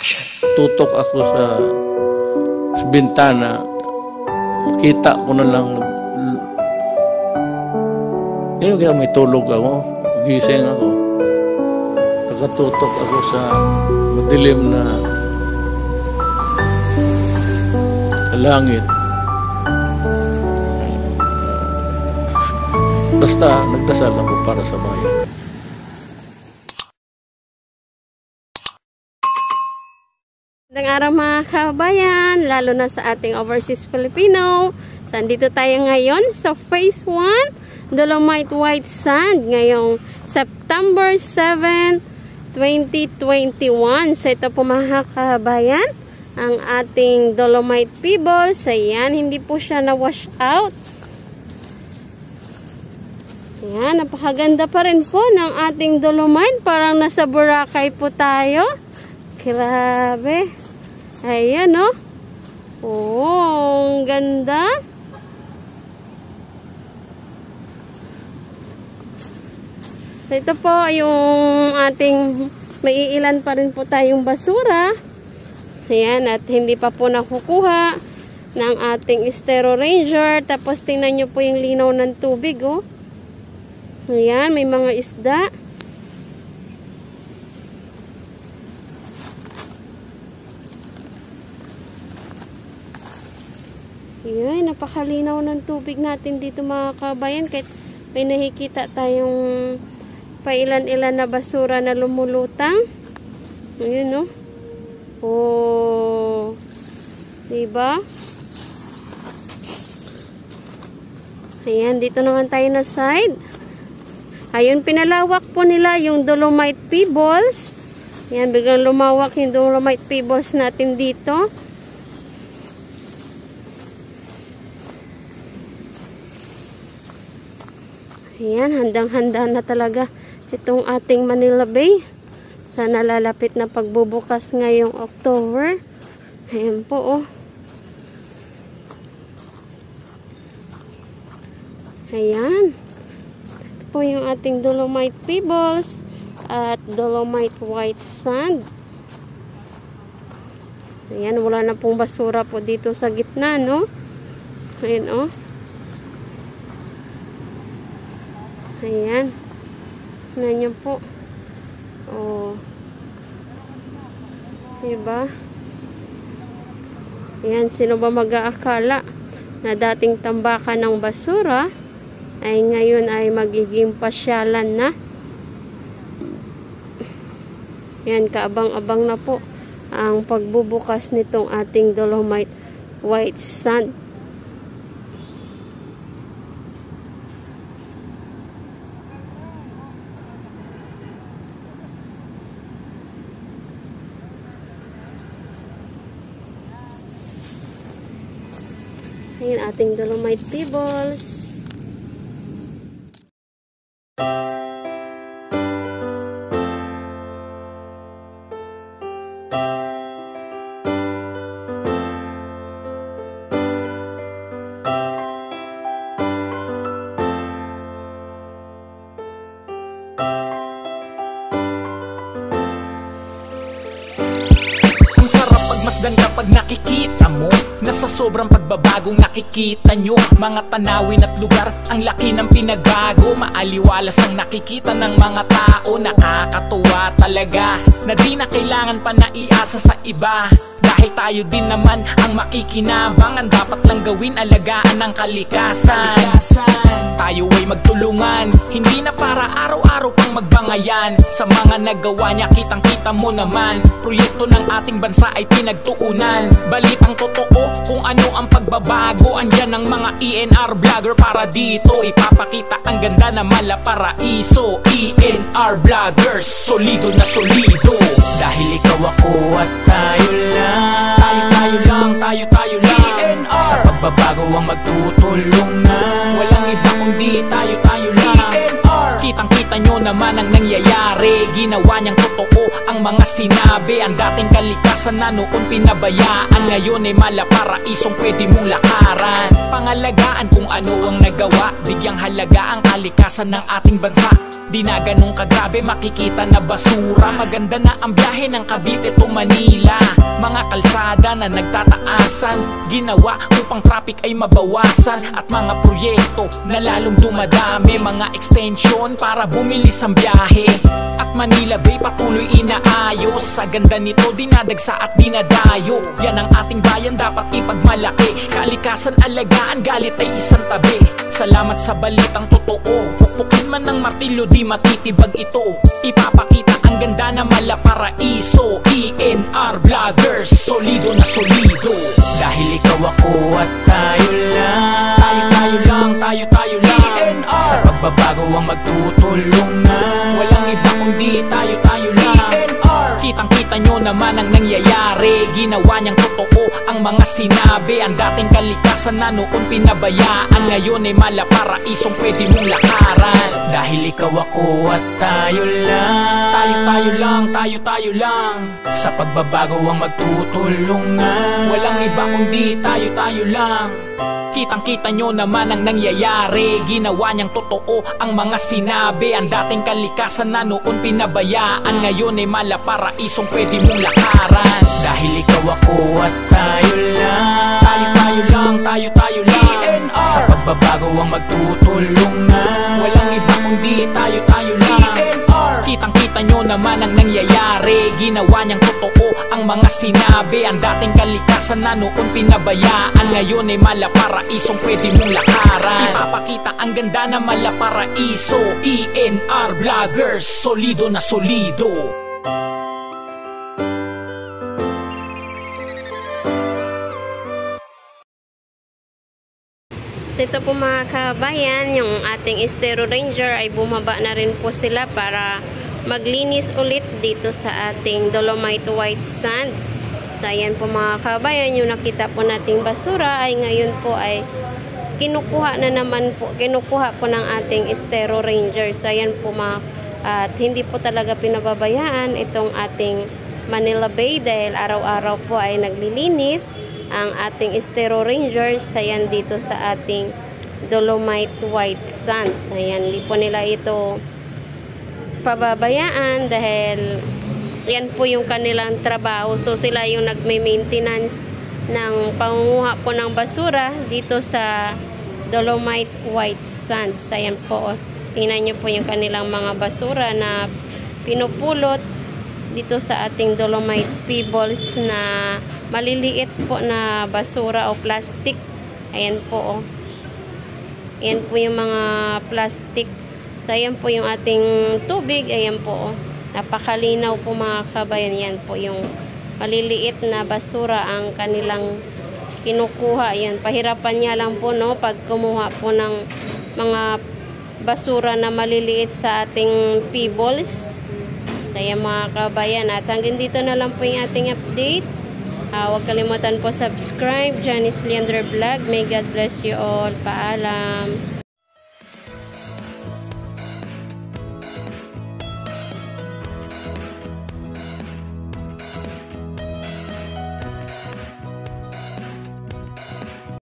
tutok ako sa bintana, makita ko na lang yun, kaya may tulog ako, gising ako, nakatutok ako sa madilim na langit. Basta nagdasal ako para sa bayan. Magandang araw mga kabayan, lalo na sa ating overseas Filipino. Nandito tayo ngayon sa Phase 1, Dolomite White Sand, ngayong September 7, 2021. So ito po mga kabayan, ang ating Dolomite Pebbles. Ayan, hindi po siya na-wash out. Ayan, napakaganda pa rin po ng ating Dolomite. Parang nasa Boracay po tayo. Grabe. Ayan, no? Oh, ang ganda. Ito po yung ating maiilan pa rin po tayong basura. Ayan, at hindi pa po nakukuha ng ating Estero Ranger. Tapos tingnan nyo po yung linaw ng tubig, oh. Ayan, may mga isda. Ayan, napakalinaw ng tubig natin dito mga kabayan. Kahit may nakikita tayong pailan-ilan na basura na lumulutang. Ayan, no? Oh. Diba? Ayan, dito naman tayo na side. Ayun, pinalawak po nila yung Dolomite Pebbles. Ayan, biglang lumawak yung Dolomite Pebbles natin dito. Ayan, handang-handa na talaga itong ating Manila Bay. Sa nalalapit na pagbubukas ngayong October. Ayan po, oh. Ayan. Ito po yung ating Dolomite Pebbles at Dolomite White Sand. Ayan, wala na pong basura po dito sa gitna, no? Ayan, oh. Ayan. Tingnan nyo po. Oh. Diba? Ayan, sino ba mag-aakala na dating tambakan ng basura ay ngayon ay magiging pasyalan na. Ayan, kaabang-abang na po ang pagbubukas nitong ating Dolomite White Sand. Ayan, ating Dolomite Pebbles. Ang sarap pagmasdan kapag nakikita mo na sa sobrang pagbabagong nakikita nyo, mga tanawin at lugar, ang laki ng pinagbago. Maaliwalas ang nakikita ng mga tao, nakakatuwa talaga na di na kailangan pa na iasa sa iba. Dahil tayo din naman ang makikinabangan, dapat lang gawin, alagaan ang kalikasan. Tayo ay magtulungan, hindi na para araw-araw pang magbangayan. Sa mga nagawa niya, kitang-kita mo naman, proyekto ng ating bansa ay pinagtuunan. Balitang totoo kung ano ang pagbabago, andyan ang mga ENR vlogger para dito ipapakita ang ganda na Malaparaiso. ENR vloggers, solido na solido. Dahil ikaw, ako at tayo lang, tayo lang ENR. Sa pagbabago ang magtutulungan, walang iba kundi tayo lang ENR. Kitang-kita nyo naman ang nangyayari, ginawa niyang totoo ang mga sinabi. Ang dating kalikasan na noon pinabayaan, ngayon ay malaparaisong pwede mong lakaran. Pangalagaan kung ano ang nagawa, bigyang halaga ang kalikasan ng ating bansa. Di na ganun kagrabe, makikita na basura. Maganda na ang biyahe ng Cavite to Manila. Mga kalsada na nagtataasan, ginawa upang traffic ay mabawasan. At mga proyekto na lalong dumadami, mga extension para bumilis ang biyahe. At Manila Bay patuloy inaayos, sa ganda nito dinadagsa at dinadayo. Yan ang ating bayan, dapat ipagmalaki. Kalikasan alagaan, galit ay isang tabi. Salamat sa balitang totoo, pukpukin man ng martilyo di matitibag ito. Ipapakita ang ganda na Malaparaiso. ENR Vloggers, solido na solido. Dahil ikaw ako at tayo lang, tayo lang, tayo lang. ENR. Sa pagbabago ang magtutulungan, walang iba kundi tayo lang. ENR. Kitang-kita nyo naman ang nangyayari, ginawa niyang totoo ang mga sinabi. Ang dating kalikasan na noon pinabayaan, ngayon ay malaparaisong pwede mong lakaran. Dahil ikaw ako at tayo lang, tayo lang, tayo lang. Sa pagbabago ang magtutulungan, walang iba kundi tayo lang. Kitang-kita nyo naman ang nangyayari, ginawa niyang totoo ang mga sinabi. Ang dating kalikasan na noon pinabayaan, ngayon ay malaparaisong pwede mong lakaran. Dahil ikaw ako at tayo lang, tayo lang. ENR. Sa pagbabago ang magtutulungan, walang iba kundi tayo lang. ENR. Kitang-kita nyo naman ang nangyayari, ginawa niyang totoo ang mga sinabi. Ang dating kalikasan na noon pinabayaan, ngayon ay malaparaisong pwede mong lakaran. Ipapakita ang ganda na Malaparaiso. ENR Vloggers, solido na solido. So ito po mga kabayan, yung ating Estero Ranger ay bumaba na rin po sila para maglinis ulit dito sa ating Dolomite White Sand. So ayan po mga kabayan, yung nakita po nating basura ay ngayon po ay kinukuha po ng ating Estero Ranger. So ayan po at hindi po talaga pinababayaan itong ating Manila Bay dahil araw-araw po ay naglilinis ang ating Estero Rangers. Ayan dito sa ating Dolomite White Sand. Ayan, hindi po nila ito pababayaan dahil yan po yung kanilang trabaho. So sila yung nagme-maintenance ng pangunguha po ng basura dito sa Dolomite White Sand. Ayan po, tingnan nyo po yung kanilang mga basura na pinupulot dito sa ating Dolomite Pebbles na maliliit po na basura o plastic. Ayan po, ayan po yung mga plastic. So ayan po yung ating tubig. Ayan po, napakalinaw po mga kabayan. Yan po yung maliliit na basura ang kanilang kinukuha. Ayan, pahirapan niya lang po no pag kumuha po ng mga basura na maliliit sa ating pebbles. So ayan mga kabayan, at hanggang dito na lang po yung ating update. Huwag kalimutan po subscribe, Janice Leander Vlog. May God bless you all. Paalam.